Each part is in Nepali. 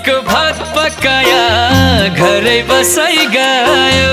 बासमतीको भात पकाया घरै बसाइ गयो।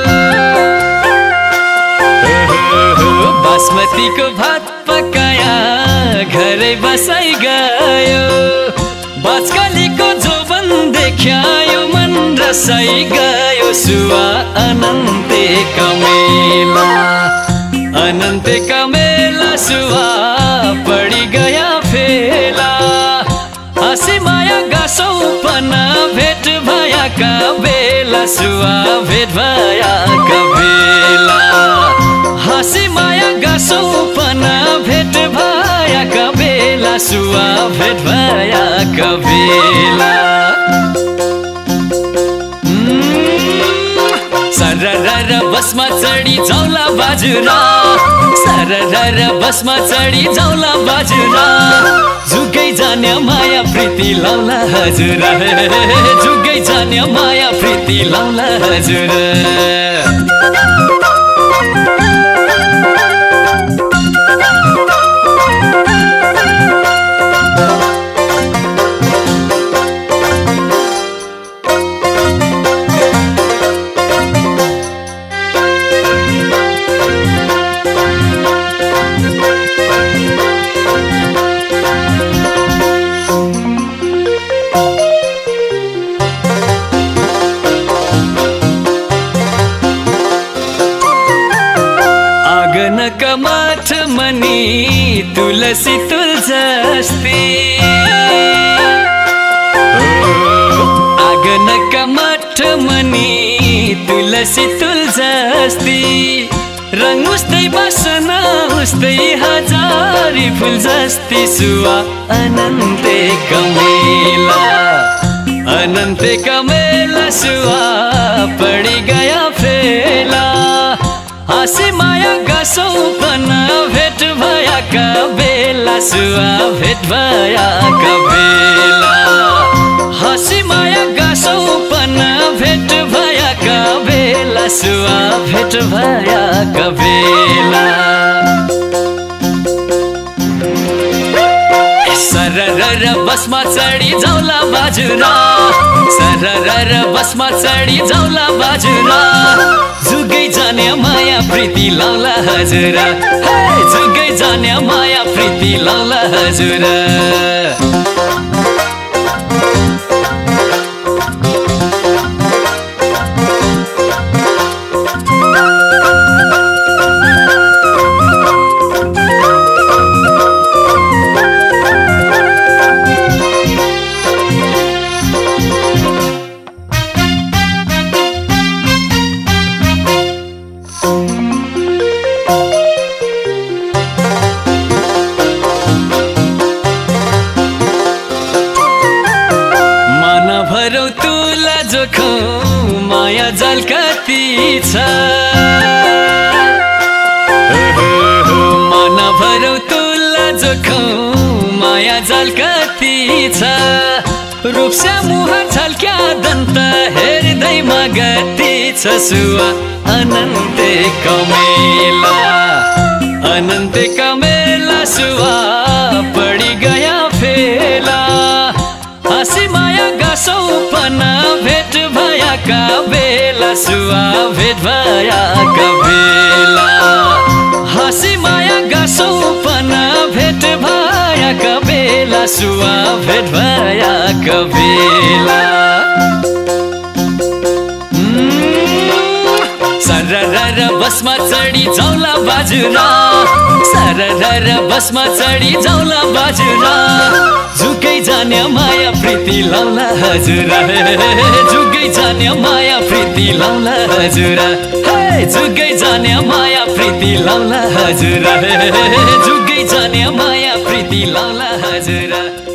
बासमतीको भात पकाया घरै बसाइ गयो। बाचकालीको जोबन देख्यायो मन रसाइ गयो। सुवा अनन्ते कमेला अनन्ते कमेला सुवा पडी गया फेला। हाँसी माया गासौ पना भेट भएका बेला सुवा भेट भएका बेला। हाँसी माया गासौ पना भेट भएका बेला सुवा भेट भएका बेला। सरर बसमा चढी जाउला बाजुरा सरर बसमा चढी जाउला बाजुरा। जुगै जाने माया प्रीति लाउला हजुर जुगै जाने माया प्रीति लाउला हजुर। आँगनका माठ मनी तुलसी तुलजस्ती। आँगनका माठ मनी तुलसी तुलजस्ती। रङ उस्तै बासना उस्तै हजारी फुल जस्ती। सुवा अनन्ते कमेला अनन्ते कमेला सुवा पडी गया फेला। हाँसी माया गासौ पना भेट भएका बेला सुवा भेट भएका बेला। हाँसी माया गासौ पना भेट भएका बेला सुवा भेट भएका बेला। सरर बसमा चढी जाउला बाजुरा सरर बसमा चढी जाउला बाजुरा। जुगै जाने माया प्रीति लाउला हजुर जुगै जाने माया प्रीति लाउला हजुर। तुला जोखौ माया जाल कति छ। मन भरौ तुला जोखौ माया जाल कति छ। रूपस्या मुहार झल्क्या दन्त हेर्दैमा गति छ। सुवा अनन्ते कमेला अनन्ते कमेला सुवा पडी गया फेला। हाँसी माया गासौ पना भेट भएका बेला सुवा भेट भएका बेला। हाँसी माया गासौ पना भेट भएका बेला सुवा भेट भएका बेला। सरर बसमा चढी जाउला बाजुरा सरर बसमा चढी जाउला बाजुरा। जुगै जाने माया प्रीति लाउला हजुर जुगै जाने माया प्रीति लाउला हजुर जुगै जाने माया प्रीति लाउला हजुर जुगै जाने माया प्रीति लाउला हजुर।